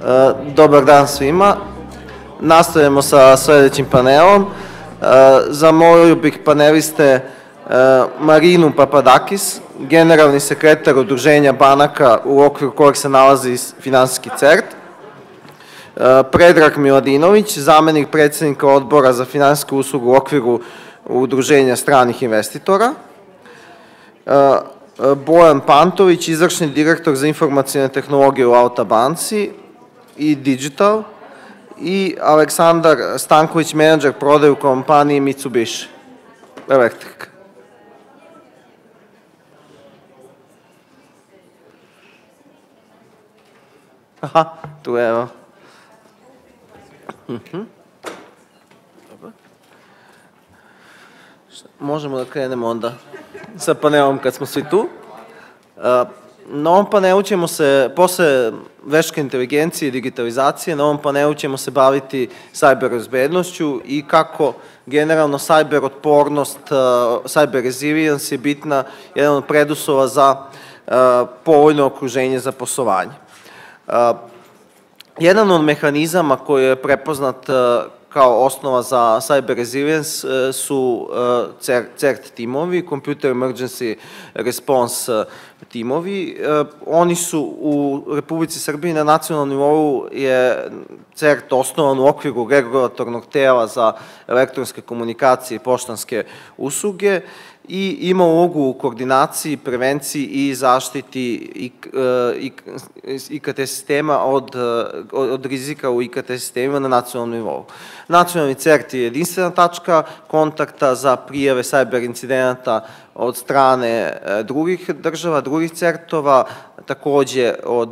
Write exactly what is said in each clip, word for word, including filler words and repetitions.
Dobar dan svima. Nastavljamo sa sledećim panelom. Zamolio bih paneliste Marinu Papadakis, generalni sekretar Udruženja banaka u okviru kojeg se nalazi finansijski CERT, Predrag Miladinović, zamenik predsednika odbora za finansijsku uslugu u okviru Udruženja stranih investitora, Bojan Pantović, izvršni direktor za informacione tehnologije u Alta banci i Digital, i Aleksandar Stanković, menadžer prodaje u kompaniji Mitsubishi Electric. Aha, tu je, evo. Možemo da krenemo onda sa panelom kad smo svi tu. Na ovom panelu ćemo se, posle veštačke inteligencije i digitalizacije, na ovom panelu ćemo se baviti cyber bezbednošću i kako generalno cyber otpornost, cyber resilience je bitna, jedan od preduslova za povoljno okruženje za poslovanje. Jedan od mehanizama koji je prepoznat kao osnova za cyber resilience su CERT timovi, Computer Emergency Response timovi. Oni su u Republici Srbiji na nacionalnom nivou je CERT osnovan u okviru regulatornog tela za elektronske komunikacije i poštanske usluge i ima ulogu u koordinaciji, prevenciji i zaštiti I K T sistema od rizika u I K T sistemima na nacionalnom nivou. Nacionalni CERT je jedinstvena tačka kontakta za prijave cyber incidenata od strane drugih država, drugih CERT-ova, takođe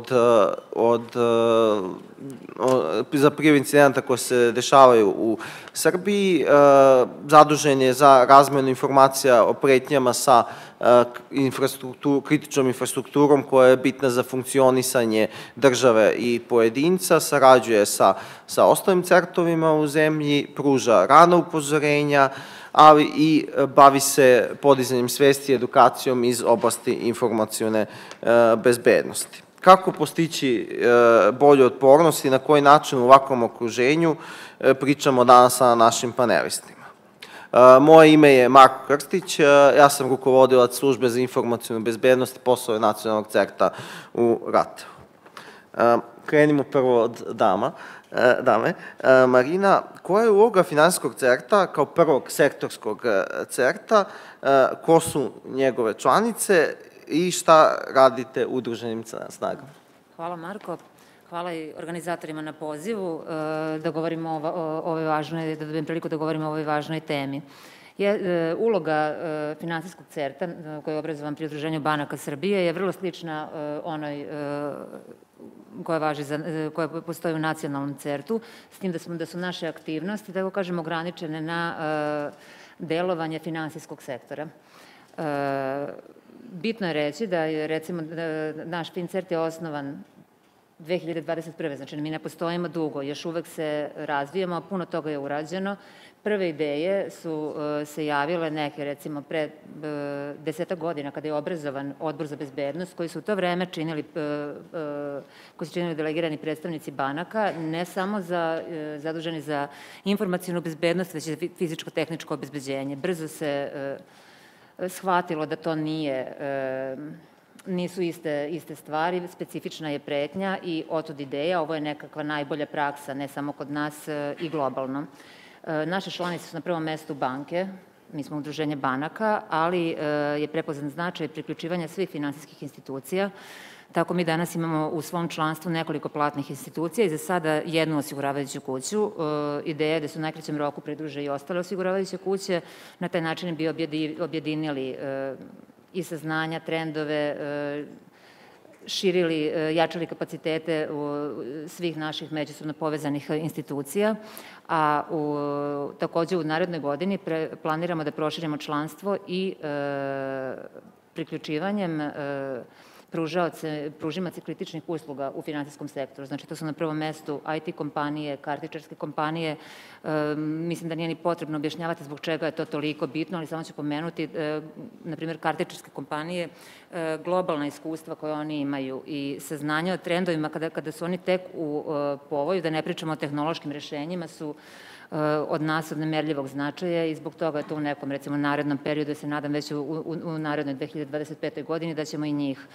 za prijave incidenata koje se dešavaju u Srbiji. Zadužen je za razmenu informacija o pretnjama sa kritičnom infrastrukturom koja je bitna za funkcionisanje države i pojedinca, sarađuje sa ostalim CERT-ovima u zemlji, pruža rana upozorenja, ali i bavi se podizanjem svesti i edukacijom iz oblasti informacione bezbednosti. Kako postići bolju otpornost i na koji način u ovakvom okruženju pričamo danas sa našim panelistima. Moje ime je Marko Krstić, ja sam rukovodilac službe za informacionu bezbednost i poslove nacionalnog CERT-a u RATEL. Krenimo prvo od dama. Dame, Marina, koja je uloga finansijskog CERT-a kao prvog sektorskog CERT-a, ko su njegove članice i šta radite u udruženim snagama? Hvala Marko, hvala i organizatorima na pozivu da govorimo o ovoj važnoj, da dobijem priliku da govorimo o ovoj važnoj temi. Uloga finansijskog CERT-a koji je obrazovan pri Udruženju banaka Srbije je vrlo slična onoj koja postoji u nacionalnom CERT-u, s tim da su naše aktivnosti, tako kažem, ograničene na delovanje finansijskog sektora. Bitno je reći da je, recimo, naš FinCERT je osnovan dve hiljade dvadeset prve. Znači, mi ne postojimo dugo, još uvek se razvijamo, a puno toga je urađeno. Prve ideje su se javile neke, recimo, pre deseta godina, kada je obrazovan Odbor za bezbednost, koji su u to vreme činili, koji su činili delegirani predstavnici banaka, ne samo zaduženi za informacijnu bezbednost, već i fizičko-tehničko obezbeđenje. Brzo se shvatilo da to nije, nisu iste stvari, specifična je pretnja i otud ideja, ovo je nekakva najbolja praksa, ne samo kod nas i globalno. Naše članice su na prvom mestu banke, mi smo udruženje banaka, ali je prepoznan značaj priključivanja svih finansijskih institucija. Tako mi danas imamo u svom članstvu nekoliko platnih institucija i za sada jednu osiguravajuću kuću. Ideja je da su u najkraćem roku pridruže i ostale osiguravajuće kuće. Na taj način bi objedinili i saznanja, trendove, širili, jačali kapacitete svih naših međusobno povezanih institucija, a takođe u narednoj godini planiramo da proširimo članstvo i priključivanjem pružimaci kritičnih usluga u finansijskom sektoru. Znači, to su na prvom mestu I T kompanije, kartičarske kompanije. Mislim da nije ni potrebno objašnjavati zbog čega je to toliko bitno, ali samo ću pomenuti, na primjer, kartičarske kompanije, globalna iskustva koje oni imaju i saznanja o trendovima kada su oni tek u povoju, da ne pričamo o tehnološkim rešenjima, su od nas od nemerljivog značaja i zbog toga je to u nekom, recimo, narednom periodu, da se nadam već u narednoj dve hiljade dvadeset petoj godini, da ćemo i njih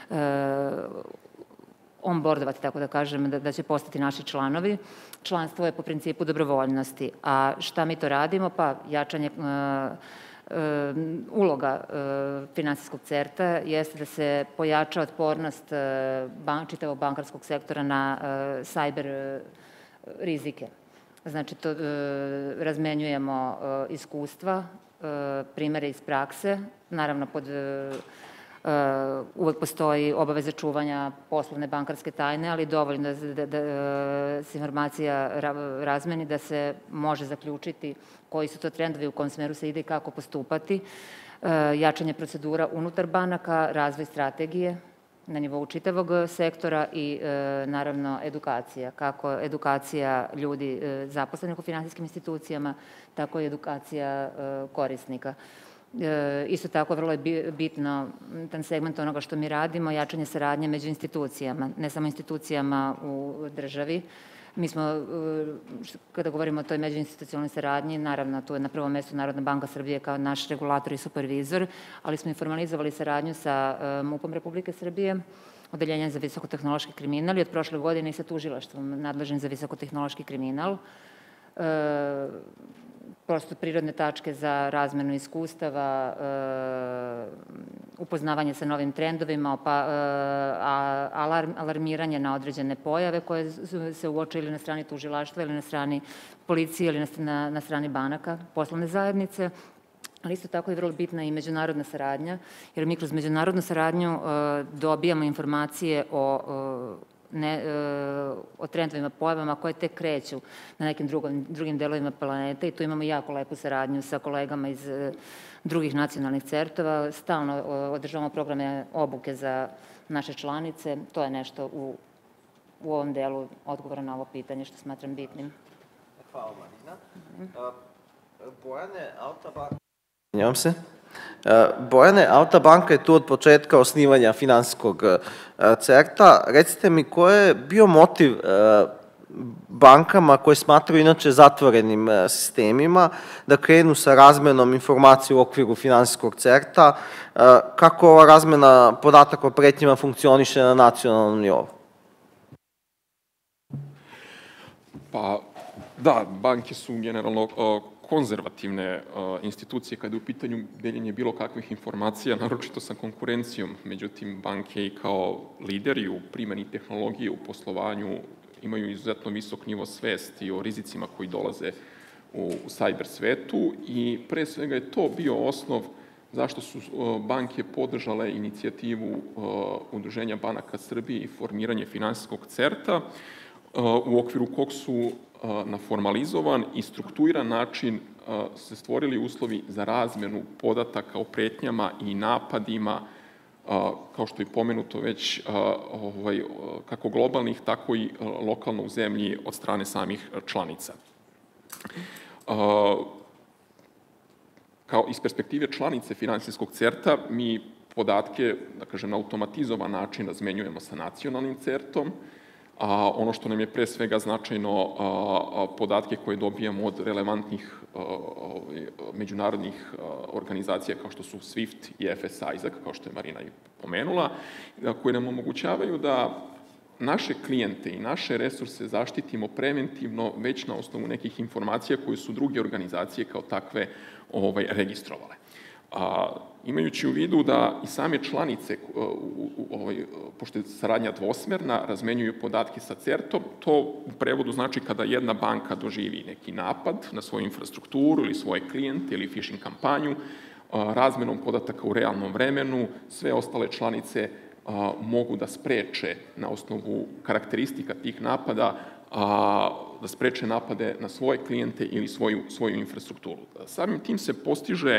onboardovati, tako da kažem, da će postati naši članovi. Članstvo je po principu dobrovoljnosti. A šta mi to radimo? Pa jačanje uloga finansijskog certa jeste da se pojača otpornost čitavog bankarskog sektora na cyber rizike. Znači, to razmenjujemo iskustva, primere iz prakse, naravno pod uvek postoji obaveza čuvanja poslovne bankarske tajne, ali dovoljno da se informacija razmeni, da se može zaključiti koji su to trendovi, u kom smeru se ide i kako postupati, jačanje procedura unutar banaka, razvoj strategije na nivou čitavog sektora i naravno edukacija. Kako edukacija ljudi zaposlenih u finansijskim institucijama, tako i edukacija korisnika. Isto tako, vrlo je bitno ten segment onoga što mi radimo, jačanje saradnje među institucijama, ne samo institucijama u državi. Mi smo, kada govorimo o toj međuinstitucionalnoj saradnji, naravno, tu je na prvom mestu Narodna banka Srbije kao naš regulator i supervizor, ali smo i formalizovali saradnju sa MUP-om Republike Srbije, Odeljenjem za visokotehnološki kriminal i od prošle godine i sa tužilaštvom nadležnim za visokotehnološki kriminal. Prosto prirodne tačke za razmenu iskustava, upoznavanje sa novim trendovima, alarmiranje na određene pojave koje se uoče ili na strani tužilaštva ili na strani policije ili na strani banaka, poslovne zajednice. Ali isto tako je vrlo bitna i međunarodna saradnja, jer mi kroz međunarodnu saradnju dobijamo informacije o o trendovima, pojavama koje tek kreću na nekim drugim delovima planeta i tu imamo jako lepu saradnju sa kolegama iz drugih nacionalnih certova. Stalno održavamo programe obuke za naše članice. To je nešto u ovom delu odgovora na ovo pitanje što smatram bitnim. Hvala, Marina. Bojane, Autobanka... Njom se. Bojane, Autobanka je tu od početka osnivanja finansijskog certa. Recite mi, koji je bio motiv bankama koje smatraju inače zatvorenim sistemima da krenu sa razmenom informacija u okviru finansijskog certa? Kako ova razmena podataka o pretnjima funkcioniše na nacionalnom nivou? Pa, da, banke su generalno konzervativne institucije kada je u pitanju deljenje bilo kakvih informacija, naročito sa konkurencijom. Međutim, banke i kao lideri u primjeni tehnologije u poslovanju imaju izuzetno visok nivo svesti o rizicima koji dolaze u cyber svetu i pre svega je to bio osnov zašto su banke podržale inicijativu Udruženja banaka Srbije i formiranje finansijskog certa, u okviru kog su na formalizovan i strukturiran način se stvorili uslovi za razmenu podataka o pretnjama i napadima, kao što je pomenuto već, kako globalnih, tako i lokalno u zemlji od strane samih članica. Kao iz perspektive članice finansijskog certa, mi podatke, da kažem, na automatizovan način razmenjujemo sa nacionalnim certom, a ono što nam je pre svega značajno, podatke koje dobijamo od relevantnih međunarodnih organizacija kao što su SWIFT i F S I, kao što je Marina i pomenula, koje nam omogućavaju da naše klijente i naše resurse zaštitimo preventivno već na osnovu nekih informacija koje su druge organizacije kao takve registrovale. Imajući u vidu da i same članice, pošto je saradnja dvosmerna, razmenjuju podatke sa certom, to u prevodu znači kada jedna banka doživi neki napad na svoju infrastrukturu ili svoje klijente ili phishing kampanju, razmenom podataka u realnom vremenu, sve ostale članice mogu da spreče na osnovu karakteristika tih napada, da spreče napade na svoje klijente ili svoju infrastrukturu. Samim tim se postiže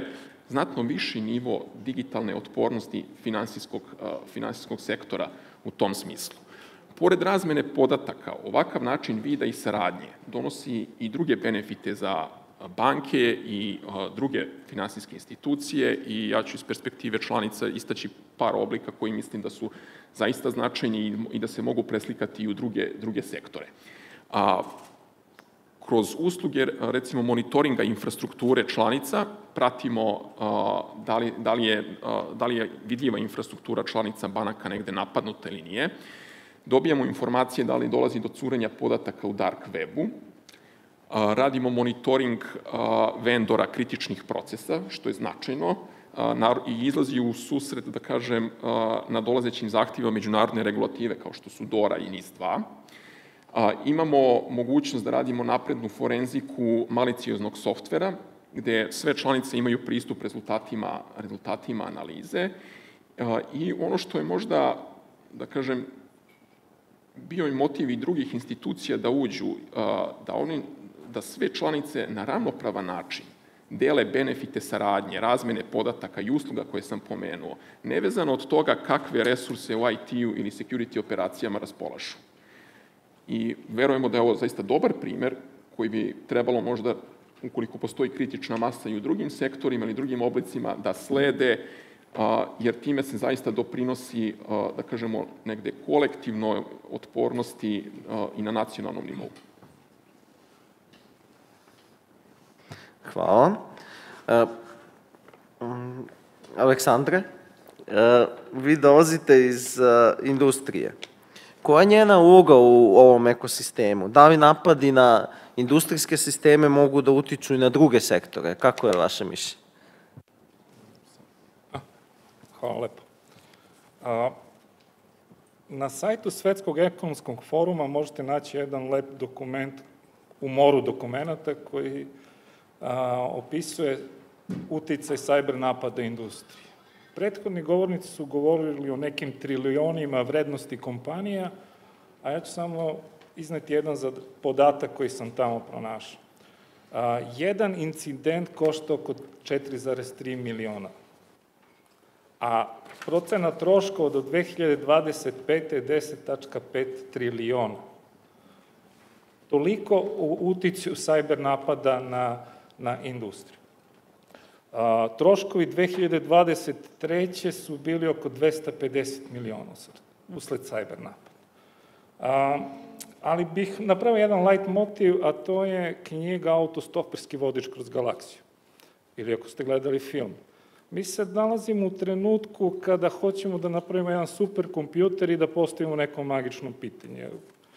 znatno viši nivo digitalne otpornosti finansijskog, finansijskog sektora u tom smislu. Pored razmene podataka, ovakav način vida i saradnje donosi i druge benefite za banke i druge finansijske institucije i ja ću iz perspektive članica istaći par oblika koji mislim da su zaista značajni i da se mogu preslikati i u druge, druge sektore. A, kroz usluge, recimo, monitoringa infrastrukture članica, pratimo a, da, li, da, li je, a, da li je vidljiva infrastruktura članica banaka negde napadnuta ili nije, dobijamo informacije da li dolazi do curenja podataka u dark webu, a, radimo monitoring a, vendora kritičnih procesa, što je značajno, i izlazi u susret, da kažem, na dolazećim zahtjevima međunarodne regulative, kao što su DORA i NIS dva. Imamo mogućnost da radimo naprednu forenziku malicioznog softvera, gde sve članice imaju pristup rezultatima, rezultatima analize. I ono što je možda, da kažem, bio i motiv i drugih institucija da uđu, da, oni, da sve članice na ravnopravan način dele benefite saradnje, razmene podataka i usluga koje sam pomenuo, nevezano od toga kakve resurse u I T-u ili security operacijama raspolažu. I verujemo da je ovo zaista dobar primer koji bi trebalo možda, ukoliko postoji kritična masa i u drugim sektorima ili drugim oblicima, da slede, jer time se zaista doprinosi, da kažemo, negde kolektivnoj otpornosti i na nacionalnom nivou. Hvala. Aleksandre, vi dolazite iz industrije. Koja je njena uloga u ovom ekosistemu? Da li napadi na industrijske sisteme mogu da utiču i na druge sektore? Kako je vaše mišljenje? Hvala lepo. Na sajtu Svetskog ekonomskog foruma možete naći jedan lep dokument u moru dokumenta koji opisuje uticaj cyber napada industrije. Prethodni govornici su govorili o nekim trilionima vrednosti kompanija, a ja ću samo izneti jedan podatak koji sam tamo pronašao. Jedan incident košta oko četiri zarez tri miliona, a procena troškova do dve hiljade dvadeset pete je deset zarez pet triliona. Toliko u uticaju cyber napada na na industriju. Troškovi dve hiljade dvadeset treće su bili oko dvesta pedeset miliona usled cyber napada. Ali bih napravio jedan light motiv, a to je knjiga Autostoperski vodič kroz galaksiju. Ili ako ste gledali film. Mi se nalazimo u trenutku kada hoćemo da napravimo jedan super kompjuter i da postavimo neko magično pitanje.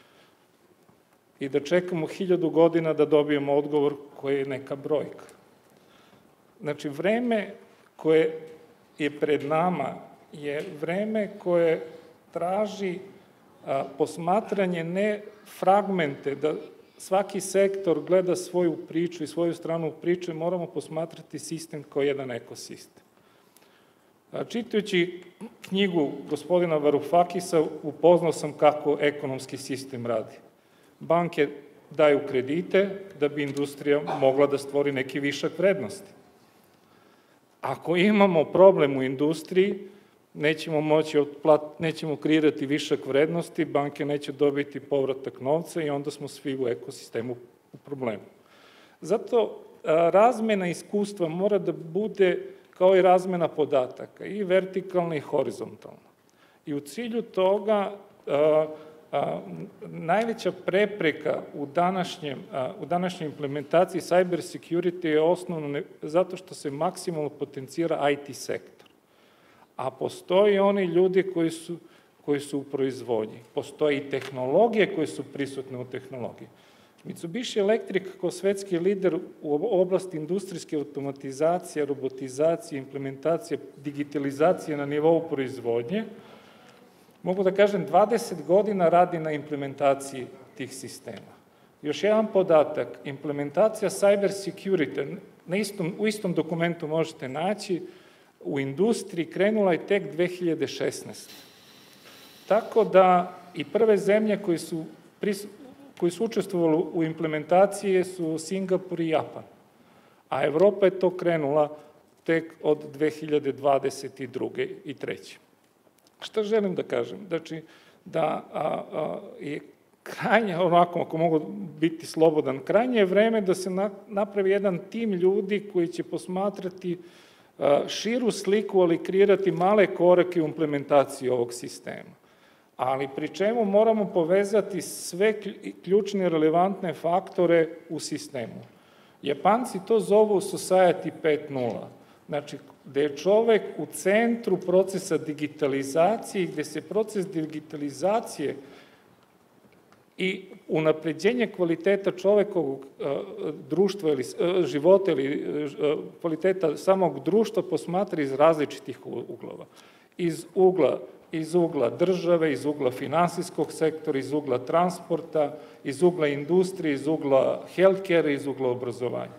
I da čekamo hiljadu godina da dobijemo odgovor koji je neka brojka. Znači, vreme koje je pred nama je vreme koje traži posmatranje ne fragmente, da svaki sektor gleda svoju priču i svoju stranu priče, moramo posmatrati sistem kao jedan ekosistem. Čitajući knjigu gospodina Varoufakisa, upoznao sam kako ekonomski sistem radi. Banke daju kredite da bi industrija mogla da stvori neki višak vrednosti. Ako imamo problem u industriji, nećemo moći nećemo kreirati višak vrednosti, banke neće dobiti povratak novca i onda smo svi u ekosistemu u problemu. Zato razmena iskustva mora da bude kao i razmena podataka, i vertikalna i horizontalna. I u cilju toga najveća prepreka u današnjoj implementaciji cybersecurity je osnovno zato što se maksimalno potencira I T sektor. A postoji oni ljudi koji su u proizvodnji. Postoje i tehnologije koje su prisutne u tehnologiji. Mitsubishi Electric kao svetski lider u oblasti industrijske automatizacije, robotizacije, implementacije, digitalizacije na nivou proizvodnje, mogu da kažem, dvadeset godina radi na implementaciji tih sistema. Još jedan podatak, implementacija cybersecurity, u istom dokumentu možete naći, u industriji krenula je tek dve hiljade šesnaeste. Tako da i prve zemlje koji su učestvovali u implementaciji su Singapur i Japan, a Evropa je to krenula tek od dve hiljade dvadeset druge i treće. Šta želim da kažem? Znači, da je krajnje, onako, ako mogu biti slobodan, krajnje je vreme da se napravi jedan tim ljudi koji će posmatrati širu sliku, ali kreirati male korake u implementaciji ovog sistema. Ali pri čemu moramo povezati sve ključne relevantne faktore u sistemu. Japanci to zovu Society pet nula. Znači, gde je čovek u centru procesa digitalizacije, gde se proces digitalizacije i unapređenje kvaliteta čovekovog društva ili života ili kvaliteta samog društva posmatra iz različitih uglova. Iz ugla iz ugla države, iz ugla finansijskog sektora, iz ugla transporta, iz ugla industrije, iz ugla healthcare, iz ugla obrazovanja.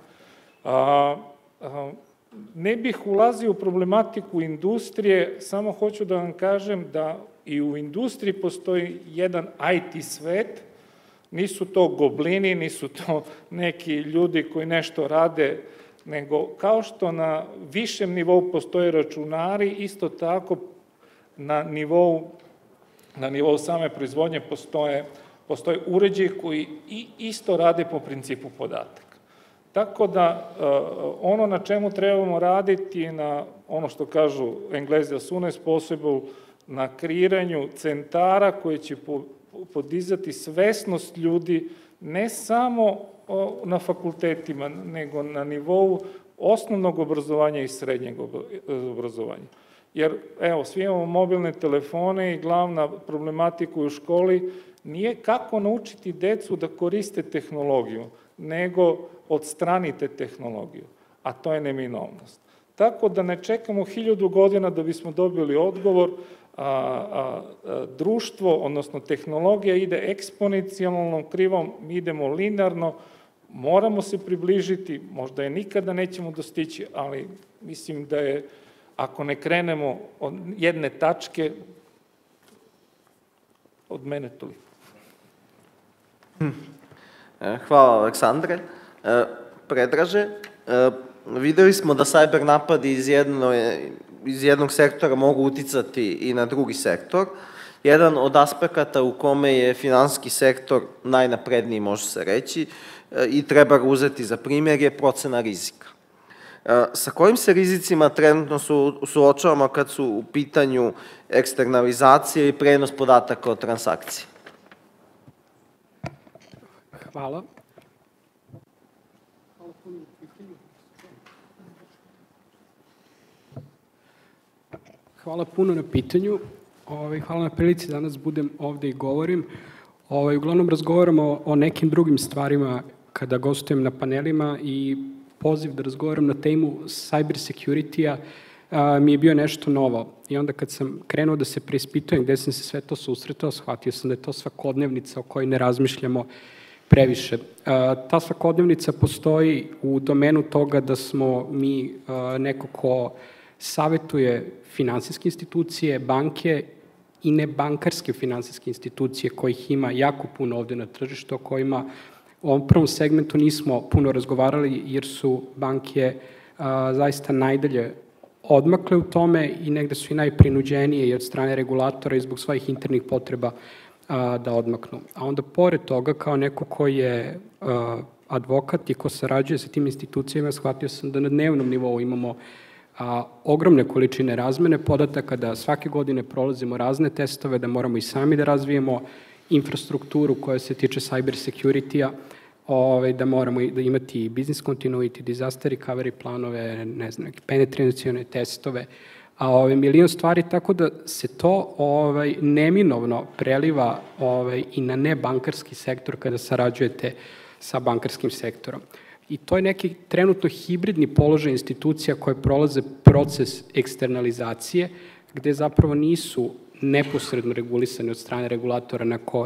Ne bih ulazio u problematiku industrije, samo hoću da vam kažem da i u industriji postoji jedan I T svet, nisu to goblini, nisu to neki ljudi koji nešto rade, nego kao što na višem nivou postoje računari, isto tako na nivou, na nivou same proizvodnje postoje, postoje uređaji koji isto rade po principu podataka. Tako da ono na čemu trebamo raditi je na, ono što kažu Englezi as soon as possible, na kreiranju centara koji će podizati svesnost ljudi ne samo na fakultetima, nego na nivou osnovnog obrazovanja i srednjeg obrazovanja. Jer, evo, svi imamo mobilne telefone i glavna problematika u školi nije kako naučiti decu da koriste tehnologiju, nego odstranite tehnologiju, a to je neminovnost. Tako da ne čekamo hiljadu godina da bismo dobili odgovor, a društvo, odnosno tehnologija ide eksponencijalnom krivom, mi idemo linearno, moramo se približiti, možda je nikada nećemo dostići, ali mislim da je, ako ne krenemo od jedne tačke, od mene toliko. Hvala, Aleksandre. Predraže, videli smo da cyber napadi iz jednog sektora mogu uticati i na drugi sektor. Jedan od aspekata u kome je finansijski sektor najnapredniji, može se reći, i treba ga uzeti za primjer, je procena rizika. Sa kojim se rizicima trenutno suočavamo kad su u pitanju eksternalizacije i prenos podataka o transakciji? Hvala. Hvala puno na pitanju. Hvala na prilici da danas budem ovde i govorim. Uglavnom razgovaramo o nekim drugim stvarima kada gostujem na panelima i poziv da razgovaram na temu cybersecurity-a mi je bio nešto novo. I onda kad sam krenuo da se preispitujem gde sam se sve to susretao, shvatio sam da je to svakodnevnica o kojoj ne razmišljamo previše. Ta svakodnevnica postoji u domenu toga da smo mi neko ko savetuje finansijske institucije, banke i nebankarske finansijske institucije kojih ima jako puno ovde na tržištu, o kojima u ovom prvom segmentu nismo puno razgovarali jer su banke zaista najdalje odmakle u tome i negde su i najprinuđenije i od strane regulatora i zbog svojih internih potreba da odmaknu. A onda pored toga, kao neko ko je advokat i ko sarađuje sa tim institucijama, shvatio sam da na dnevnom nivou imamo ogromne količine razmene podataka, da svake godine prolazimo razne testove, da moramo i sami da razvijemo infrastrukturu koja se tiče cybersecurity-a, da moramo da imati business continuity, disaster recovery planove, ne znam, penetracione testove, a milion stvari, tako da se to neminovno preliva i na nebankarski sektor kada sarađujete sa bankarskim sektorom. I to je neki trenutno hibridni položaj institucija koje prolaze proces eksternalizacije, gde zapravo nisu neposredno regulisane od strane regulatora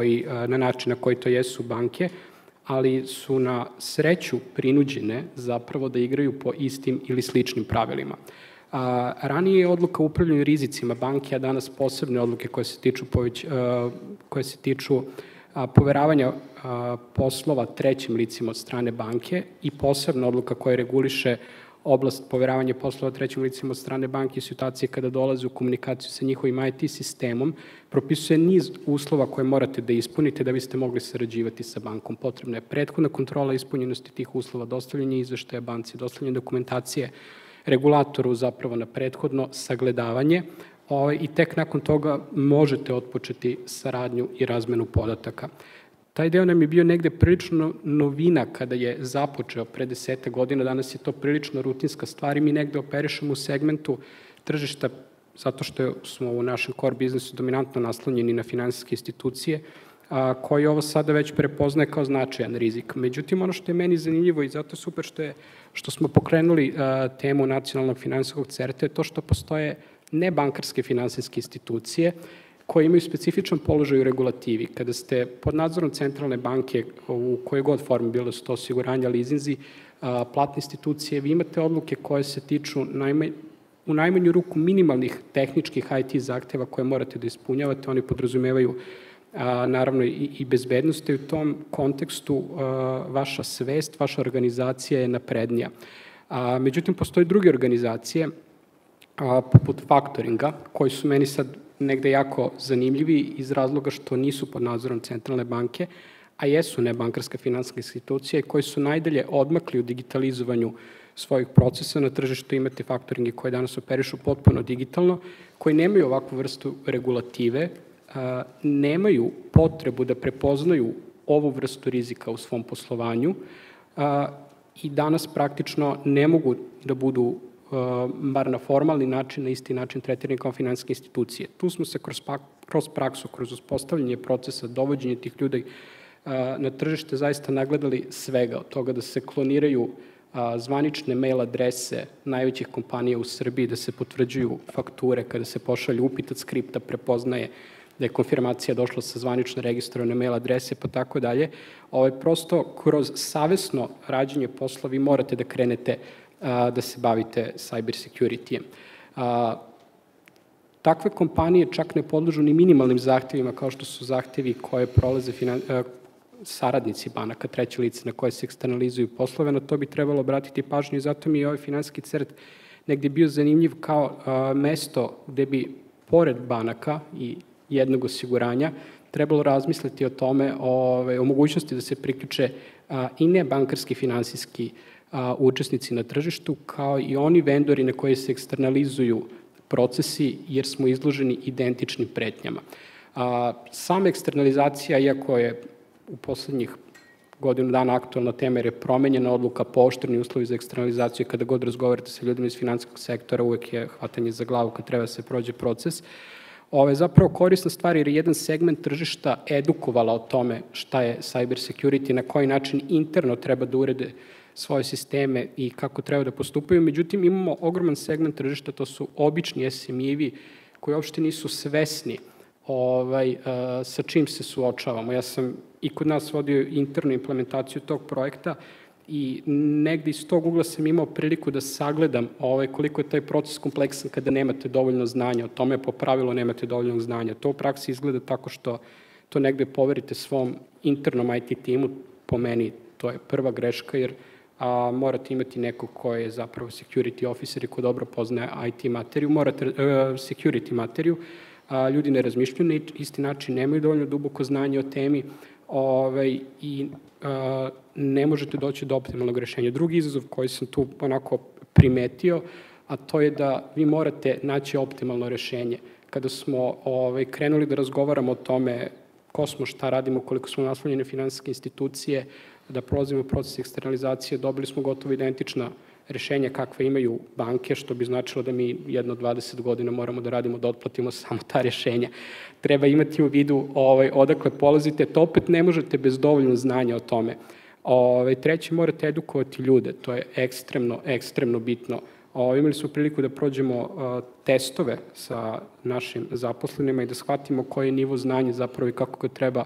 na način na koji to jesu banke, ali su na sreću prinuđene zapravo da igraju po istim ili sličnim pravilima. Ranije je odluka o upravljanju rizicima banke, a danas posebne odluke koje se tiču, koje se tiču poveravanja poslova trećim licima od strane banke i posebna odluka koja reguliše oblast poveravanja poslova trećim licima od strane banke i situacije kada dolaze u komunikaciju sa njihovim I T sistemom, propisuje niz uslova koje morate da ispunite da biste mogli sarađivati sa bankom. Potrebna je prethodna kontrola ispunjenosti tih uslova, dostavljanje izveštaja banci, dostavljanje dokumentacije regulatoru zapravo na prethodno sagledavanje i tek nakon toga možete otpočeti saradnju i razmenu podataka. Taj deo nam je bio negde prilično novina kada je započeo pre deseta godina, danas je to prilično rutinska stvar i mi negde operišemo u segmentu tržišta zato što smo u našem core biznesu dominantno naslonjeni na finansijske institucije, koji ovo sada već prepoznaje kao značajan rizik. Međutim, ono što je meni zanimljivo i zato je super što, je, što smo pokrenuli temu nacionalnog finansijskog certa je to što postoje nebankarske finansijske institucije koje imaju specifičan položaj u regulativi. Kada ste pod nadzorom centralne banke, u kojoj god formi, bilo su to osiguranja, lizinzi, platne institucije, vi imate odluke koje se tiču najmanje, u najmanju ruku minimalnih tehničkih I T zahteva koje morate da ispunjavate. Oni podrazumevaju a, naravno i, i bezbednost i u tom kontekstu a, vaša svest, vaša organizacija je naprednija. A, međutim, postoje druge organizacije a, poput faktoringa koji su meni sad negde jako zanimljivi iz razloga što nisu pod nadzorom centralne banke, a jesu nebankarska finansijska institucija koji su najdalje odmakli u digitalizovanju svojih procesa. Na tržištu imate faktoringe koje danas operišu potpuno digitalno, koji nemaju ovakvu vrstu regulative, nemaju potrebu da prepoznaju ovu vrstu rizika u svom poslovanju i danas praktično ne mogu da budu bar na formalni način, na isti način tretirani kao finansijske institucije. Tu smo se kroz, kroz praksu, kroz uspostavljanje procesa, dovođenje tih ljudi na tržište zaista nagledali svega, od toga da se kloniraju zvanične mail adrese najvećih kompanija u Srbiji, da se potvrđuju fakture, kada se pošalje upitac skripta, prepoznaje da je konfirmacija došla sa zvanično registrovane mail adrese, pa tako dalje. Ovo je prosto kroz savesno rađenje posla vi morate da krenete da se bavite cybersecurity-em. Takve kompanije čak ne podležu ni minimalnim zahtevima kao što su zahtevi koje prolaze saradnici banaka, treće lice na koje se eksternalizuju poslove, na to bi trebalo obratiti pažnju i zato mi je ovaj finansijski cert negde bio zanimljiv kao mesto gde bi pored banaka i jednog osiguranja trebalo razmisliti o tome, o mogućnosti da se priključe i nebankarski finansijski učesnici na tržištu, kao i oni vendori na koje se eksternalizuju procesi, jer smo izloženi identičnim pretnjama. Sama eksternalizacija, iako je u poslednjih godinu dana aktualna tema, jer je promenjena odluka, pooštreni uslovi za eksternalizaciju, kada god razgovarate sa ljudima iz finansijskog sektora, uvek je hvatanje za glavu kad treba se prođe proces. Ovo je zapravo korisna stvar jer je jedan segment tržišta edukovala o tome šta je cybersecurity, na koji način interno treba da urede svoje sisteme i kako treba da postupaju. Međutim, imamo ogroman segment tržišta, to su obični S M I-evi koji uopšte nisu svesni ovaj, sa čim se suočavamo. Ja sam i kod nas vodio internu implementaciju tog projekta i negde iz tog ugla sam imao priliku da sagledam ovaj, koliko je taj proces kompleksan kada nemate dovoljno znanja. O tome po pravilu nemate dovoljno znanja. To u praksi izgleda tako što to negde poverite svom internom I T timu. Po meni to je prva greška jer a, morate imati nekog ko je zapravo security officer i ko dobro poznaje I T materiju, morate, uh, security materiju. A, ljudi ne razmišljaju na isti način, nemaju dovoljno duboko znanje o temi ovaj, i a, ne možete doći do optimalnog rešenja. Drugi izazov koji sam tu onako primetio, a to je da vi morate naći optimalno rešenje. Kada smo ovaj, krenuli da razgovaramo o tome ko smo, šta radimo, koliko smo naslonjene finansijske institucije, da prolazimo proces eksternalizacije, dobili smo gotovo identična rešenja kakve imaju banke, što bi značilo da mi jedno dvadeset godina moramo da radimo, da otplatimo samo ta rešenja. Treba imati u vidu ovaj, odakle polazite, to opet ne možete bez dovoljno znanja o tome. Ovaj, treće, morate edukovati ljude, to je ekstremno, ekstremno bitno. Ovaj, imali smo priliku da prođemo uh, testove sa našim zaposlenima i da shvatimo koji je nivo znanja zapravo i kako ga treba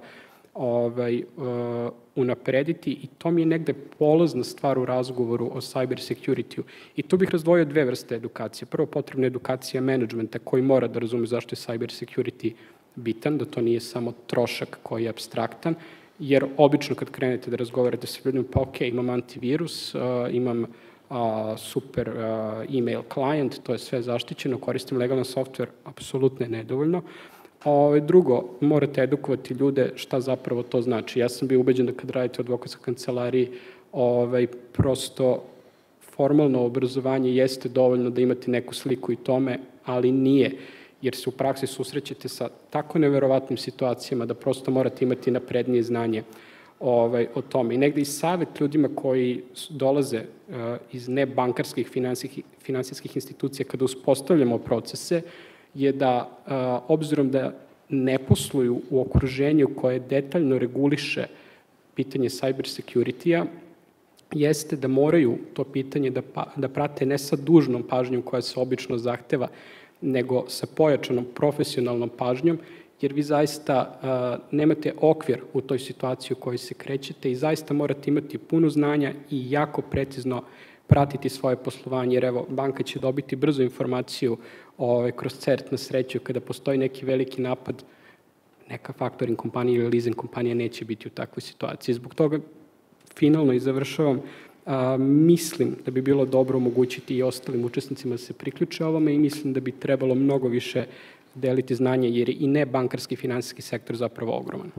ovaj, uh, unaprediti i to mi je negde polazna stvar u razgovoru o cybersecurity-u. I tu bih razdvojio dve vrste edukacije. Prvo, potrebna edukacija menadžmenta koji mora da razume zašto je cybersecurity bitan, da to nije samo trošak koji je apstraktan, jer obično kad krenete da razgovarate sa ljudima, pa ok, imam antivirus, uh, imam super e-mail klijent, to je sve zaštićeno, koristim legalan software, apsolutno je nedovoljno. Drugo, morate edukovati ljude šta zapravo to znači. Ja sam bio ubeđen da kad radite u advokatskoj kancelariji, prosto formalno obrazovanje jeste dovoljno da imate neku sliku i tome, ali nije, jer se u praksi susrećete sa tako neverovatnim situacijama da prosto morate imati naprednije znanje o tome. I negde i savjet ljudima koji dolaze iz nebankarskih finansijskih institucija kada uspostavljamo procese je da, obzirom da ne posluju u okruženju koje detaljno reguliše pitanje cybersecurity-a, jeste da moraju to pitanje da prate ne sa dužnom pažnjom koja se obično zahteva, nego sa pojačanom profesionalnom pažnjom, jer vi zaista nemate okvir u toj situaciji u kojoj se krećete i zaista morate imati puno znanja i jako precizno pratiti svoje poslovanje, jer evo, banka će dobiti brzo informaciju kroz cert na sreću kada postoji neki veliki napad, neka faktoring kompanija ili leasing kompanija neće biti u takvoj situaciji. Zbog toga, finalno i završavam, mislim da bi bilo dobro omogućiti i ostalim učesnicima da se priključe ovome i mislim da bi trebalo mnogo više deliti znanje, jer je i nebankarski finansijski sektor zapravo ogroman.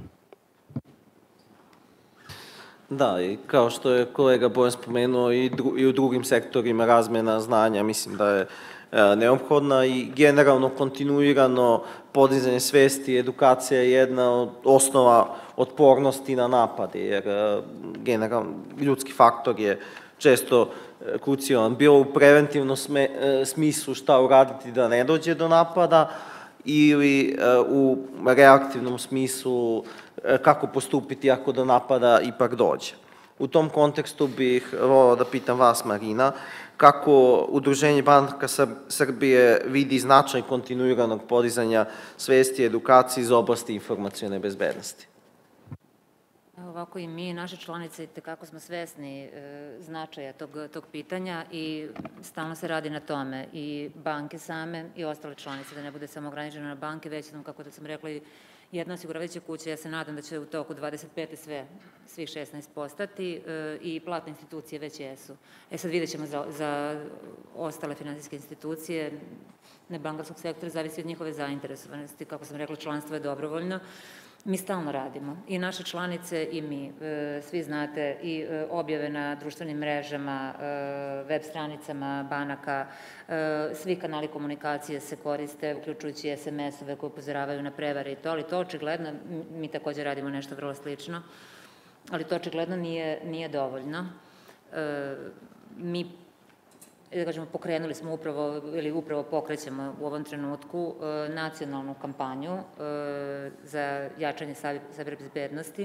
Da, i kao što je kolega Bojan spomenuo, i u drugim sektorima razmena znanja, mislim da je neophodna i generalno kontinuirano podizanje svesti i edukacija je jedna od osnova otpornosti na napade, jer generalno ljudski faktor je često krucijalan, bilo u preventivnom smislu šta uraditi da ne dođe do napada ili u reaktivnom smislu kako postupiti ako do napada ipak dođe. U tom kontekstu bih volao da pitam vas, Marina, kako Udruženje banaka Srbije vidi značaj kontinuiranog podizanja svesti i edukacije iz oblasti informacione bezbednosti? Ovako i mi, naše članice, tekako smo svesni značaja tog pitanja i stalno se radi na tome. I banke same i ostale članice, da ne bude samo ograničeno na banke, već sam, kako da sam rekla, i jedna osiguravajuća kuća, ja se nadam da će u toku dvadeset pete sve, svih šesnaest postati i platne institucije već jesu. E sad vidjet ćemo za ostale finansijske institucije, nebankarskog sektora, zavisi od njihove zainteresovanosti. Kako sam rekla, članstvo je dobrovoljno. Mi stalno radimo, i naše članice i mi. Svi znate i objave na društvenim mrežama, web stranicama banaka, svi kanali komunikacije se koriste, uključujući es em es-ove koje upozoravaju na prevare i to, ali to očigledno, mi takođe radimo nešto vrlo slično, ali to očigledno nije dovoljno. Mi, da kažemo, pokrenuli smo upravo, ili upravo pokrećemo u ovom trenutku nacionalnu kampanju za jačanje cyberbezbednosti.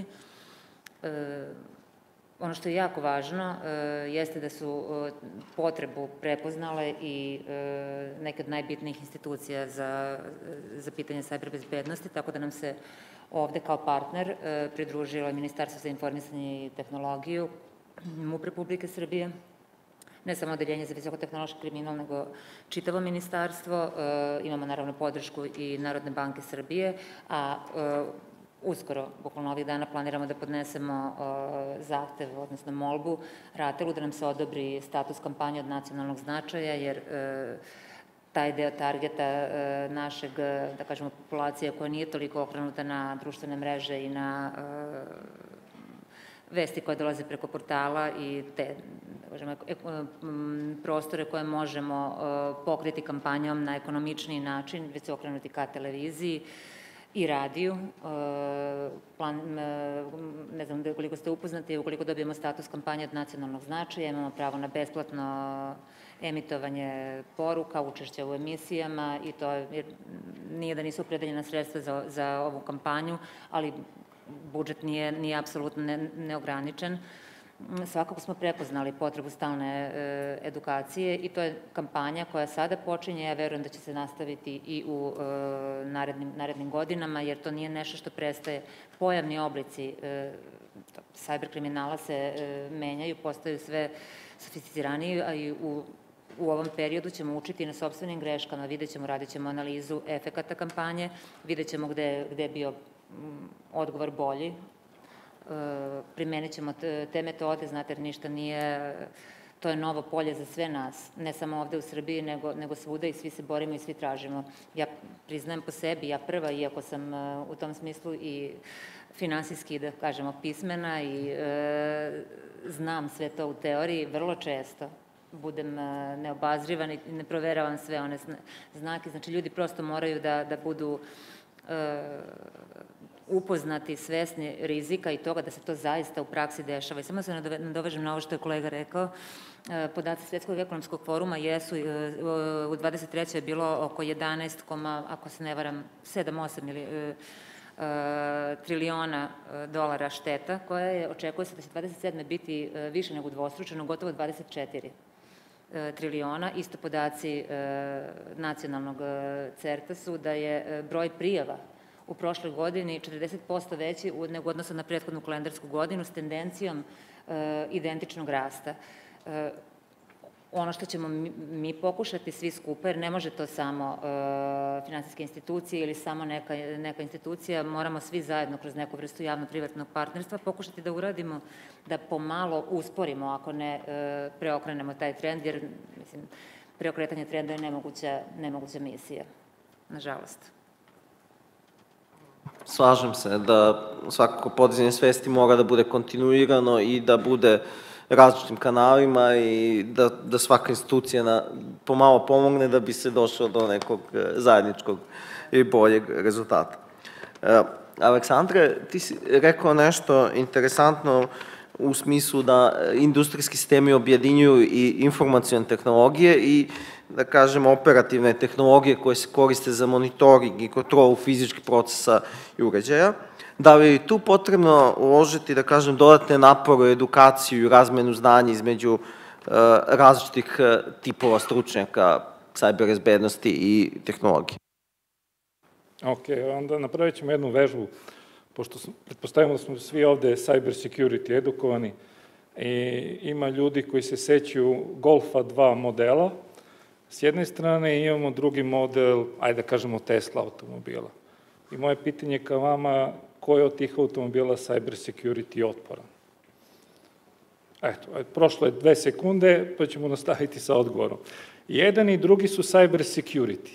Ono što je jako važno jeste da su potrebu prepoznale i neke od najbitnijih institucija za pitanje cyberbezbednosti, tako da nam se ovde kao partner pridružilo Ministarstvo za informisanje i tehnologiju, MUP Republike Srbije, ne samo Odeljenje za visokotehnološki kriminal, nego čitavo ministarstvo. Imamo naravno podršku i Narodne banke Srbije, a uskoro, bukvalno ovih dana, planiramo da podnesemo zahtev, odnosno molbu RATEL-u da nam se odobri status kampanje od nacionalnog značaja, jer taj deo targeta našeg, da kažemo, populacije koja nije toliko okrenuta na društvene mreže i na vesti koje dolaze preko portala i te prostore koje možemo pokriti kampanjom na ekonomičniji način, već se okrenuti ka televiziji i radiju. Ne znam koliko ste upoznati, ukoliko dobijemo status kampanje od nacionalnog značaja, imamo pravo na besplatno emitovanje poruka, učešća u emisijama i to nije da nisu opredeljena sredstva za ovu kampanju, ali budžet nije apsolutno neograničen. Svakako smo prepoznali potrebu stalne edukacije i to je kampanja koja sada počinje. Ja verujem da će se nastaviti i u narednim godinama, jer to nije nešto što prestaje. Pojavni oblici cyber kriminala se menjaju, postaju sve sofisticiraniji, a i u ovom periodu ćemo učiti na sopstvenim greškama, vidjet ćemo, radit ćemo analizu efekata kampanje, vidjet ćemo gde je bio odgovor bolji, primenit ćemo te metode, znate, ništa nije to je novo polje za sve nas, ne samo ovde u Srbiji, nego, nego svuda i svi se borimo i svi tražimo. Ja priznajem po sebi, ja prva, iako sam uh, u tom smislu i finansijski, da kažemo, pismena i e, znam sve to u teoriji, vrlo često budem e, neobazrivan i ne proveravam sve one znake. Znači, ljudi prosto moraju da, da budu e, upoznati, svesni rizika i toga da se to zaista u praksi dešava. I samo se nadovežem na ovo što je kolega rekao. E, podaci Svjetskog ekonomskog foruma jesu, e, u dvadeset trećoj je bilo oko jedanaest, ako se ne varam, sedam osam ili e, triliona dolara šteta, koja je, očekuje se da će dvadeset sedme biti više nego udvostručeno, gotovo dvadeset četiri triliona. Isto podaci nacionalnog certa su da je broj prijava u prošloj godini četrdeset posto veći nego odnosno na prethodnu kalendarsku godinu s tendencijom identičnog rasta. Ono što ćemo mi pokušati svi skupa, jer ne može to samo finansijske institucije ili samo neka, neka institucija, moramo svi zajedno kroz neku vrstu javno-privatnog partnerstva pokušati da uradimo, da pomalo usporimo, ako ne preokrenemo taj trend, jer mislim, preokretanje trenda je nemoguća, nemoguća misija, nažalost. Slažem se da svakako podizanje svesti mora da bude kontinuirano i da bude različitim kanalima i da, da svaka institucija na, pomalo pomogne da bi se došlo do nekog zajedničkog i boljeg rezultata. E, Aleksandre, ti si rekao nešto interesantno u smislu da industrijski sistemi objedinjuju i informacione tehnologije i, da kažem, operativne tehnologije koje se koriste za monitoring i kontrolu fizičkih procesa i uređaja. Da li je tu potrebno uložiti, da kažem, dodatne napore, edukaciju i razmenu znanja između uh, različitih uh, tipova stručnjaka cyber bezbednosti i tehnologije? Ok, onda napravit ćemo jednu vežbu, pošto pretpostavimo da smo svi ovde cybersecurity edukovani i ima ljudi koji se sećaju Golfa dva modela. S jedne strane imamo drugi model, ajde da kažemo Tesla automobila. I moje pitanje ka vama, ko je od tih automobila cybersecurity otporan? Eto, prošlo je dve sekunde, pa ćemo nastaviti sa odgovorom. Jedan i drugi su cybersecurity,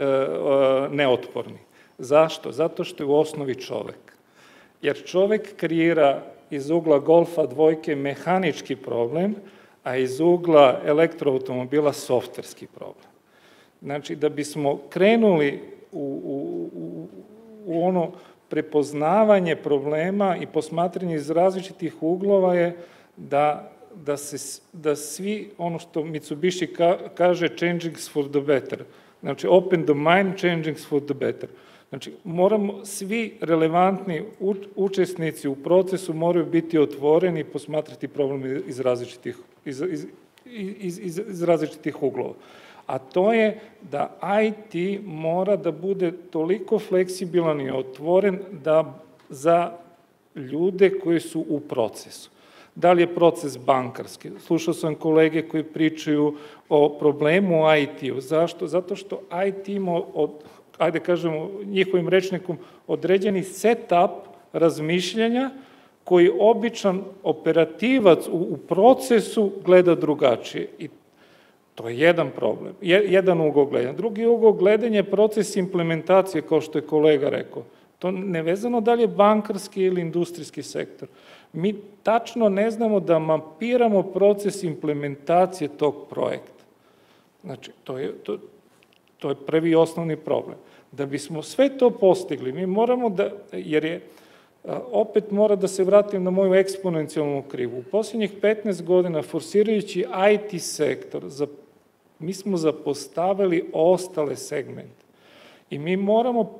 neotporni. Zašto? Zato što je u osnovi čovek. Jer čovek kreira iz ugla Golfa dvojke mehanički problem, a iz ugla elektroautomobila softverski problem. Znači, da bismo krenuli u, u, u, u ono prepoznavanje problema i posmatranje iz različitih uglova je da, da, se, da svi, ono što Mitsubishi ka, kaže, changing for the better. Znači, open the mind, changing for the better. Znači, moramo, svi relevantni učesnici u procesu moraju biti otvoreni i posmatrati problem iz različitih, iz, iz, iz, iz, iz različitih uglova. A to je da I T mora da bude toliko fleksibilan i otvoren da za ljude koji su u procesu. Da li je proces bankarski? Slušao sam kolege koji pričaju o problemu u I T-u. Zašto? Zato što I T ima, od, ajde kažemo njihovim rečnikom, određeni setup razmišljanja koji običan operativac u, u procesu gleda drugačije. I to je jedan problem, jedan ugao gledanja. Drugi ugao gledanja je proces implementacije, kao što je kolega rekao. To nevezano da li je bankarski ili industrijski sektor. Mi tačno ne znamo da mapiramo proces implementacije tog projekta. Znači, to je, to, to je prvi osnovni problem. Da bismo sve to postigli, mi moramo da, jer je, opet mora da se vratim na moju eksponencijalnu krivu. U posljednjih petnaest godina, forsirajući I T sektor, za, mi smo zapostavili ostale segmente. I mi moramo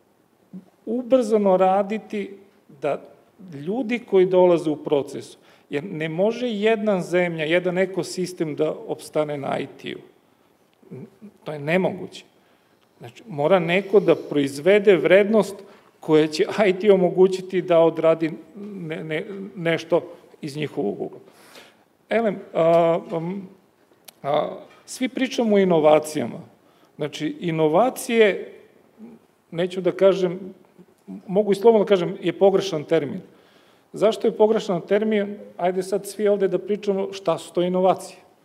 ubrzano raditi da ljudi koji dolaze u procesu, jer ne može jedna zemlja, jedan ekosistem da opstane na I T-u. To je nemoguće. Znači, mora neko da proizvede vrednost koja će I T omogućiti da odradi ne, ne, nešto iz njihovog ugla. Elem, a, a, svi pričamo o inovacijama. Znači, inovacije, neću da kažem, mogu i slobodno da kažem, je pogrešan termin. Zašto je pogrešan termin? Ajde sad svi ovde da pričamo šta su to inovacije.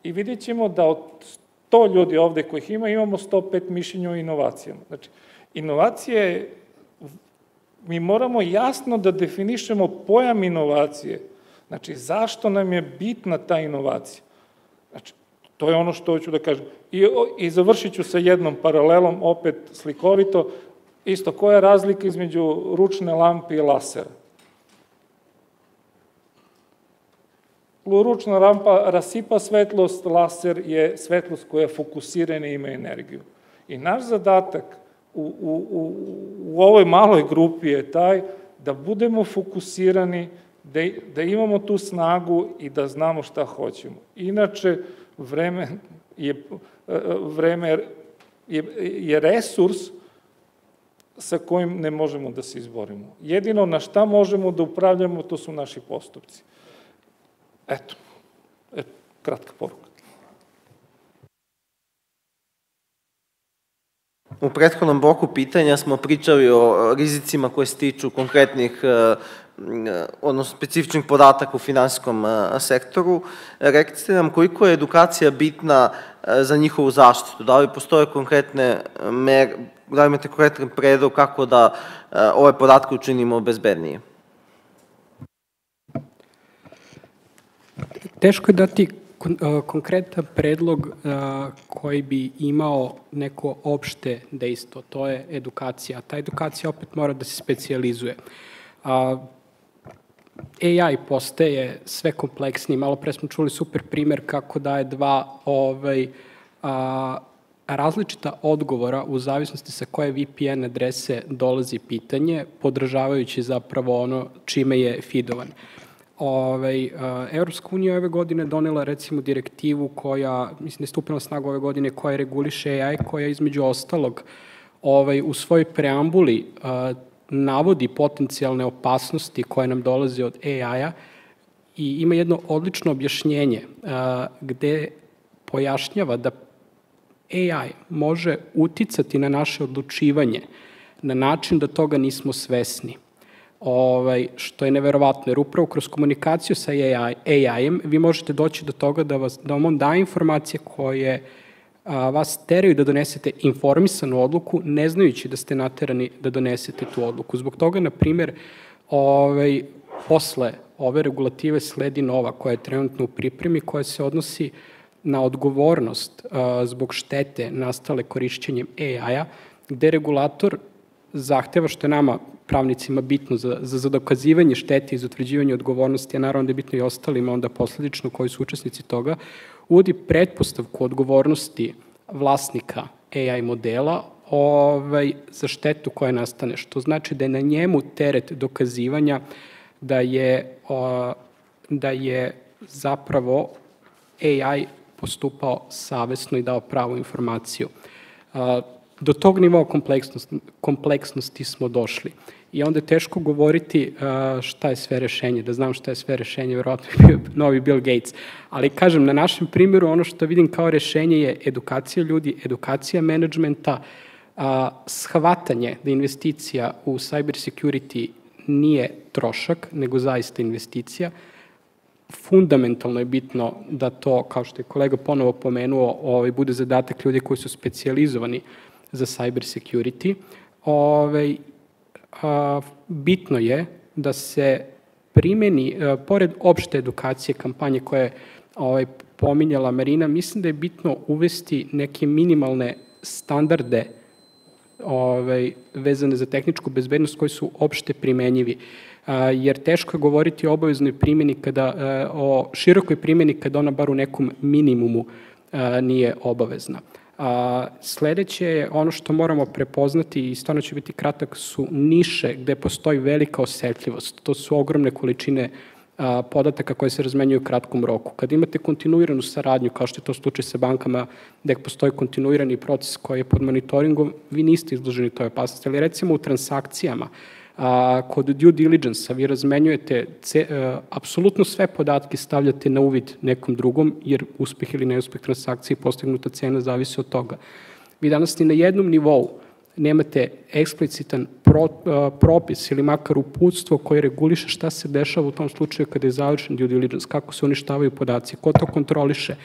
i vidjet ćemo da od sto ljudi ovde kojih ima, imamo sto pet mišljenja o inovacijama. Znači, inovacije, mi moramo jasno da definišemo pojam inovacije. Znači, zašto nam je bitna ta inovacija? Znači, to je ono što hoću da kažem. I, i završit ću sa jednom paralelom, opet slikovito, isto, koja je razlika između ručne lampe i lasera? Ručna lampa rasipa svetlost, laser je svetlost koja je fokusirana i ima energiju. I naš zadatak u, u, u, u ovoj maloj grupi je taj da budemo fokusirani, da, da imamo tu snagu i da znamo šta hoćemo. Inače, vreme je, vreme je, je resurs sa kojim ne možemo da se izborimo. Jedino na šta možemo da upravljamo, to su naši postupci. Eto, eto, kratka poruka. U prethodnom bloku pitanja smo pričali o rizicima koje se tiču konkretnih, odnosno specifičnih podataka u finansijskom sektoru. Rekite nam koliko je edukacija bitna za njihovu zaštitu? Da li postoje konkretne mere, da li imate konkretan predlog kako da ove podatke učinimo bezbednije? Teško je dati konkretan predlog koji bi imao neko opšte dejstvo, to je edukacija. Ta edukacija opet mora da se specijalizuje. A i postaje sve kompleksniji. Malo pre smo čuli super primer kako daje dva ovaj, a, različita odgovora u zavisnosti sa koje V P N adrese dolazi pitanje, podržavajući zapravo ono čime je feedovan. Ove, Evropska unija ove godine donela recimo direktivu koja, mislim da je stupila na snagu ove godine, koja reguliše A I, koja između ostalog ovaj, u svojoj preambuli a, navodi potencijalne opasnosti koje nam dolaze od A I-a i ima jedno odlično objašnjenje a, gde pojašnjava da A I može uticati na naše odlučivanje na način da toga nismo svesni. Ovaj, što je neverovatno, jer upravo kroz komunikaciju sa A I-em vi možete doći do toga da, vas, da vam on daje informacije koje a, vas teraju da donesete informisanu odluku, ne znajući da ste naterani da donesete tu odluku. Zbog toga, na primjer, ovaj, posle ove regulative sledi nova koja je trenutno u pripremi, koja se odnosi na odgovornost a, zbog štete nastale korišćenjem A I-a, gde regulator zahteva, što je nama pravnicima bitno za, za, za dokazivanje štete i za utvrđivanje odgovornosti, a naravno da je bitno i ostalima onda posledično koji su učesnici toga, uvodi pretpostavku odgovornosti vlasnika A I modela ovaj, za štetu koja nastane, što znači da je na njemu teret dokazivanja da je, o, da je zapravo A I postupao savesno i dao pravu informaciju. A, do tog nivoa kompleksnosti, kompleksnosti smo došli. I onda je teško govoriti uh, šta je sve rešenje. Da znam šta je sve rešenje, verovatno je bio novi Bill Gates. Ali kažem, na našem primjeru ono što vidim kao rešenje je edukacija ljudi, edukacija menadžmenta, uh, shvatanje da investicija u cybersecurity nije trošak, nego zaista investicija. Fundamentalno je bitno da to, kao što je kolega ponovo pomenuo, ovaj, bude zadatak ljudi koji su specijalizovani za cybersecurity. Ovaj, a, bitno je da se primeni, a, pored opšte edukacije kampanje koje je ovaj, pominjala Marina, mislim da je bitno uvesti neke minimalne standarde ovaj, vezane za tehničku bezbednost koji su opšte primenjivi. A, jer teško je govoriti o obaveznoj primjeni kada, a, o širokoj primjeni kada ona bar u nekom minimumu a, nije obavezna. A, sledeće je ono što moramo prepoznati, i stvarno će biti kratak, su niše gde postoji velika osetljivost. To su ogromne količine a, podataka koje se razmenjuju u kratkom roku. Kad imate kontinuiranu saradnju, kao što je to slučaj sa bankama, gde postoji kontinuirani proces koji je pod monitoringom, vi niste izloženi toj opasnosti. Ali recimo u transakcijama, a, kod due diligence-a vi razmenjujete ce, a, apsolutno sve podatke stavljate na uvid nekom drugom, jer uspeh ili neuspeh transakcije i postignuta cena zavisi od toga. Vi danas ni na jednom nivou nemate eksplicitan pro, a, propis ili makar uputstvo koje reguliše šta se dešava u tom slučaju kada je završen due diligence, kako se uništavaju podaci, ko to kontroliše.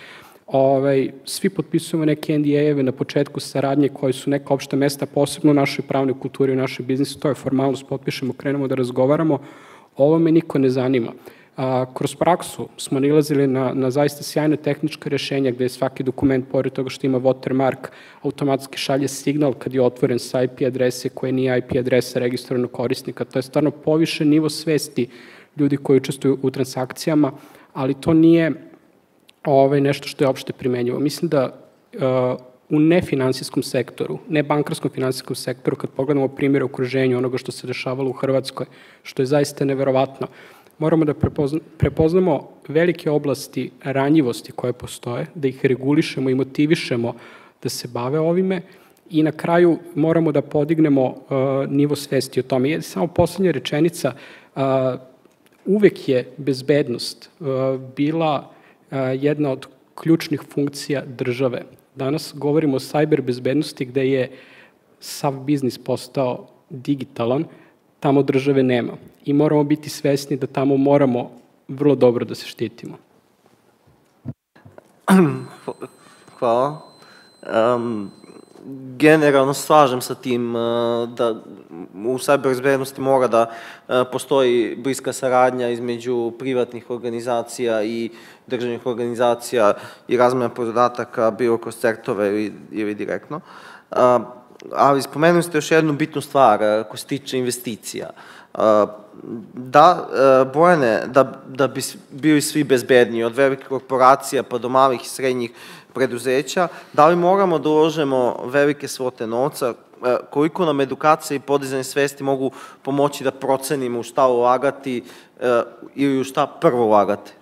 Ovaj, svi potpisujemo neke N D A-eve na početku saradnje koji su neka opšta mesta, posebno u našoj pravnoj kulturi, u našoj biznisu, to je formalnost, potpišemo, krenemo da razgovaramo, ovo me niko ne zanima. A, kroz praksu smo nalazili na, na zaista sjajne tehničke rešenja gde je svaki dokument, pored toga što ima watermark, automatski šalje signal kad je otvoren sa I P adrese koje nije I P adresa registrovanog korisnika. To je stvarno povišen nivo svesti ljudi koji učestvuju u transakcijama, ali to nije ovaj, nešto što je opšte primenjivo. Mislim da uh, u nefinansijskom sektoru, ne bankarskom finansijskom sektoru, kad pogledamo primjere u okruženju onoga što se dešavalo u Hrvatskoj, što je zaista neverovatno, moramo da prepozna, prepoznamo velike oblasti ranjivosti koje postoje, da ih regulišemo i motivišemo da se bave ovime i na kraju moramo da podignemo uh, nivo svesti o tome. Je samo poslednja rečenica, uh, uvek je bezbednost uh, bila uh, jedna od ključnih funkcija države. Danas govorimo o cyber bezbednosti gde je sav biznis postao digitalan, tamo države nema. I moramo biti svesni da tamo moramo vrlo dobro da se štitimo. Hvala. Um, generalno slažem sa tim uh, da u cyberbezbednosti mora da uh, postoji bliska saradnja između privatnih organizacija i državnih organizacija i razmena podataka bilo kroz certove ili, ili direktno. Uh, ali spomenuli ste još jednu bitnu stvar uh, koja se tiče investicija. Uh, da, uh, Bojane, da, da bi bili svi bezbedniji, od velikih korporacija pa do malih i srednjih preduzeća, da li moramo da uložimo velike svote novca, koliko nam edukacija i podizanje svesti mogu pomoći da procenimo u šta ulagati ili u šta prvo ulagati?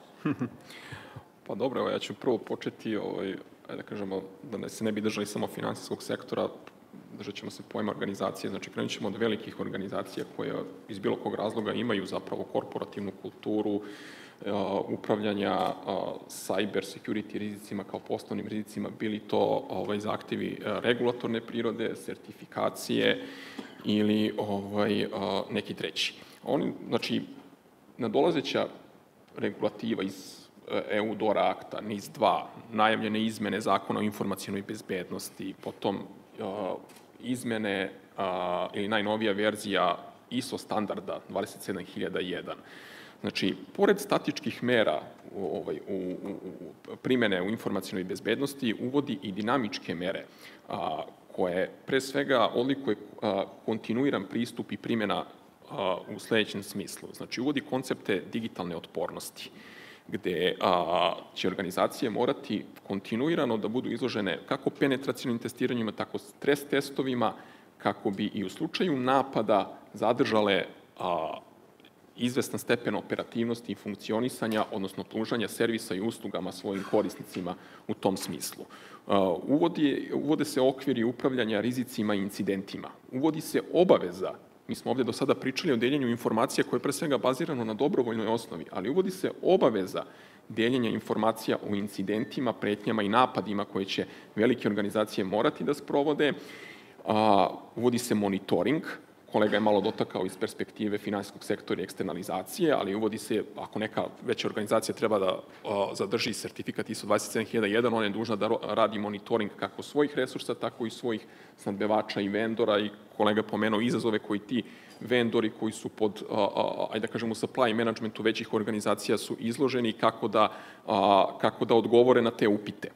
Pa dobro, evo, ja ću prvo početi, ovaj, da kažemo, da se ne bi držali samo finansijskog sektora, držat ćemo se pojma organizacije, znači krenut ćemo od velikih organizacija koje iz bilo kog razloga imaju zapravo korporativnu kulturu, upravljanja cybersecurity rizicima kao poslovnim rizicima, bili to ovaj, zahtevi regulatorne prirode, sertifikacije ili ovaj, neki treći. Oni, znači, nadolazeća regulativa iz E U DORA akta, N I S dva, najavljene izmene zakona o informacionoj bezbednosti, potom izmene ili najnovija verzija I S O standarda dvadeset sedam hiljada jedan. Znači, pored statičkih mera ovaj, u, u, u primene u informacionoj bezbednosti, uvodi i dinamičke mere a, koje pre svega odlikuje a, kontinuiran pristup i primjena a, u sledećem smislu. Znači, uvodi koncepte digitalne otpornosti, gde a, će organizacije morati kontinuirano da budu izložene kako penetracionim testiranjima, tako stres testovima, kako bi i u slučaju napada zadržale a, izvestan stepen operativnosti i funkcionisanja, odnosno pružanja servisa i uslugama svojim korisnicima u tom smislu. Uvodi, uvode se okviri upravljanja rizicima i incidentima. Uvodi se obaveza, mi smo ovde do sada pričali o deljenju informacija koje je pre svega bazirano na dobrovoljnoj osnovi, ali uvodi se obaveza deljenja informacija o incidentima, pretnjama i napadima koje će velike organizacije morati da sprovode. Uvodi se monitoring, kolega je malo dotakao iz perspektive finansijskog sektora i eksternalizacije, ali uvodi se, ako neka veća organizacija treba da a, zadrži sertifikat I S O dvadeset sedam hiljada jedan, ona je dužna da radi monitoring kako svojih resursa, tako i svojih snabdevača i vendora, i kolega pomenuo izazove koji ti vendori koji su pod, a, a, ajde da kažemo, supply managementu većih organizacija su izloženi, kako da, a, kako da odgovore na te upite.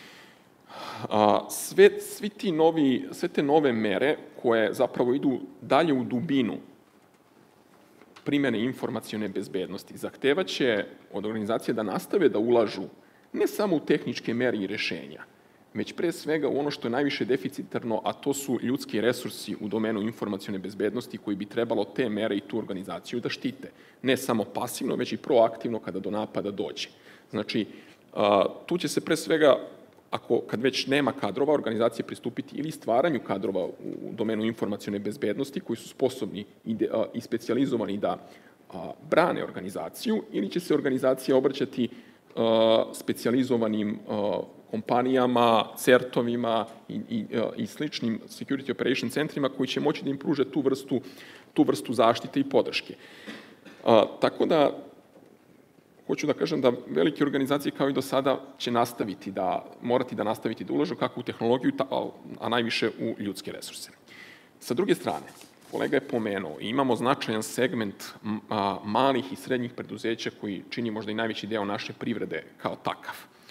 Sve, svi ti novi, sve te nove mere koje zapravo idu dalje u dubinu primjene informacione bezbednosti zahtevaće od organizacije da nastave da ulažu ne samo u tehničke mere i rešenja, već pre svega u ono što je najviše deficitarno, a to su ljudski resursi u domenu informacione bezbednosti koji bi trebalo te mere i tu organizaciju da štite. Ne samo pasivno, već i proaktivno kada do napada dođe. Znači, tu će se pre svega, ako kad već nema kadrova, organizacije pristupiti ili stvaranju kadrova u domenu informacione bezbednosti koji su sposobni i, de, a, i specijalizovani da a, brane organizaciju, ili će se organizacija obraćati a, specijalizovanim a, kompanijama, certovima i, i, a, i sličnim security operation centrima koji će moći da im pruže tu vrstu, tu vrstu zaštite i podrške. A, tako da, hoću da kažem da velike organizacije kao i do sada će nastaviti da, morati da nastaviti da ulažu kako u tehnologiju, a najviše u ljudske resurse. Sa druge strane, kolega je pomenuo, imamo značajan segment malih i srednjih preduzeća koji čini možda i najveći deo naše privrede kao takav.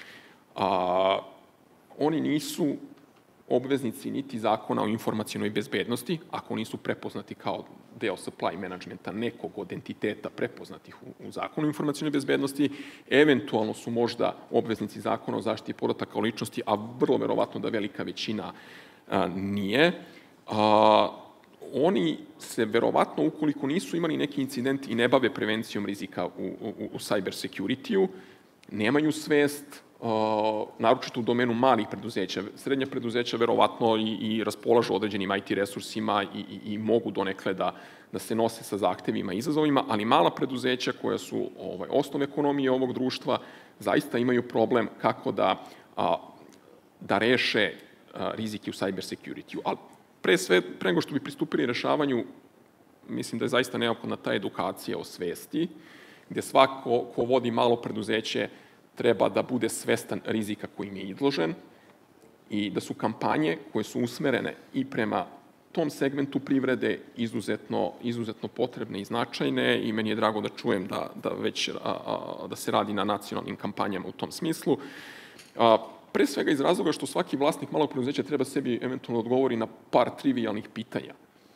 A, oni nisu obveznici niti zakona o informacionoj bezbednosti, ako nisu prepoznati kao deo supply managementa nekog od entiteta prepoznatih u, u zakonu o informacionoj bezbednosti, eventualno su možda obveznici zakona o zaštiti podataka o ličnosti, a vrlo verovatno da velika većina a, nije. A, oni se verovatno, ukoliko nisu imali neki incident i ne bave prevencijom rizika u, u, u cybersecurity-u, nemaju svest, uh, naročito u domenu malih preduzeća. Srednja preduzeća verovatno i, i raspolažu određenim I T resursima i, i, i mogu donekle da, da se nose sa zahtevima i izazovima, ali mala preduzeća koja su ovaj, osnov ekonomije ovog društva zaista imaju problem kako da, a, da reše a, rizike u cybersecurity-u. Ali pre sve, pre nego što bi pristupili rešavanju, mislim da je zaista neophodna ta edukacija o svesti, gde svako ko vodi malo preduzeće treba da bude svestan rizika kojim je izložen i da su kampanje koje su usmerene i prema tom segmentu privrede izuzetno, izuzetno potrebne i značajne i meni je drago da čujem da, da već a, a, da se radi na nacionalnim kampanjama u tom smislu. A, pre svega iz razloga što svaki vlasnik malog preduzeća treba sebi eventualno odgovori na par trivijalnih pitanja.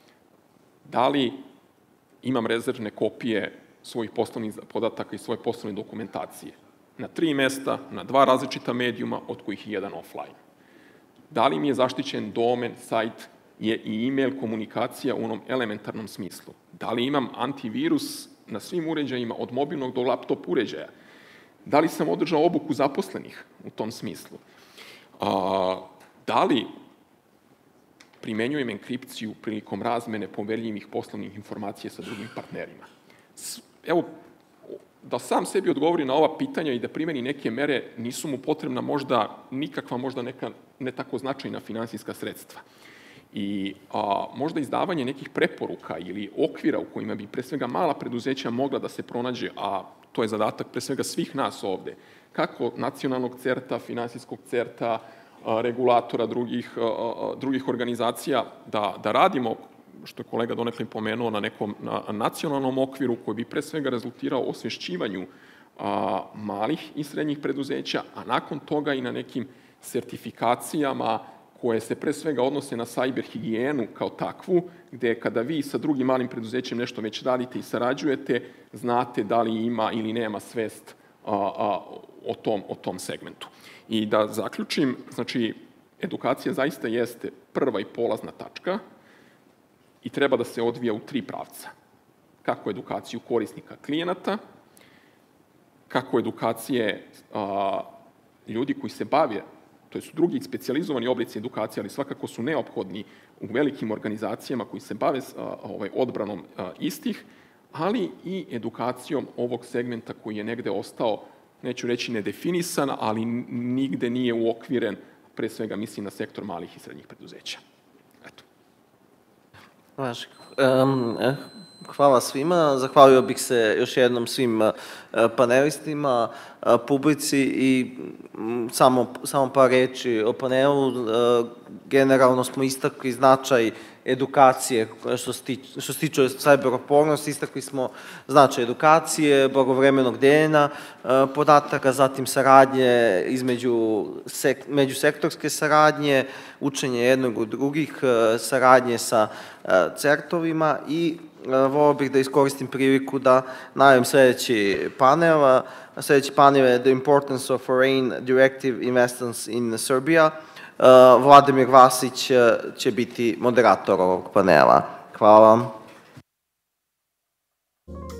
Da li imam rezervne kopije svojih poslovnih podataka i svoje poslovne dokumentacije na tri mesta, na dva različita medijuma, od kojih je jedan offline. Da li mi je zaštićen domen, sajt je i e-mail komunikacija u onom elementarnom smislu? Da li imam antivirus na svim uređajima, od mobilnog do laptop uređaja? Da li sam održao obuku zaposlenih u tom smislu? A, da li primenjujem enkripciju prilikom razmene poverljivih poslovnih informacija sa drugim partnerima? Evo, da sam sebi odgovori na ova pitanja i da primeni neke mere, nisu mu potrebna možda nikakva, možda neka ne tako značajna finansijska sredstva. I a, možda izdavanje nekih preporuka ili okvira u kojima bi pre svega mala preduzeća mogla da se pronađe, a to je zadatak pre svega svih nas ovde, kako nacionalnog certa, finansijskog certa, a, regulatora drugih, a, drugih organizacija, da, da radimo, što je kolega donekle pomenuo, na nekom na nacionalnom okviru koji bi pre svega rezultirao osvešćivanju a, malih i srednjih preduzeća, a nakon toga i na nekim sertifikacijama koje se pre svega odnose na cyber higijenu kao takvu, gde kada vi sa drugim malim preduzećem nešto već radite i sarađujete, znate da li ima ili nema svest a, a, o, tom, o tom segmentu. I da zaključim, znači, edukacija zaista jeste prva i polazna tačka i treba da se odvija u tri pravca. Kako edukaciju korisnika klijenata, kako edukacije a, ljudi koji se bave, to su drugi specijalizovani oblici edukacije, ali svakako su neophodni u velikim organizacijama koji se bave a, ovaj, odbranom a, istih, ali i edukacijom ovog segmenta koji je negde ostao, neću reći nedefinisan, ali nigde nije uokviren, pre svega mislim na sektor malih i srednjih preduzeća. Eto. Hvala svima. Zahvalio bih se još jednom svim panelistima, publici i samo, samo par reči o panelu. Generalno smo istakli značaj edukacije što se tiče, što se tiče cyber otpornosti, istakli smo značaj edukacije, blagovremenog deljenja podataka, zatim saradnje između sek, međusektorske saradnje, učenje jednog od drugih, saradnje sa certovima i volio bih da iskoristim priliku da najavim sledeći panel. Sledeći panel je The Importance of Foreign Directive Investments in Serbia. Vladimir Vasić će biti moderator ovog panela. Hvala vam.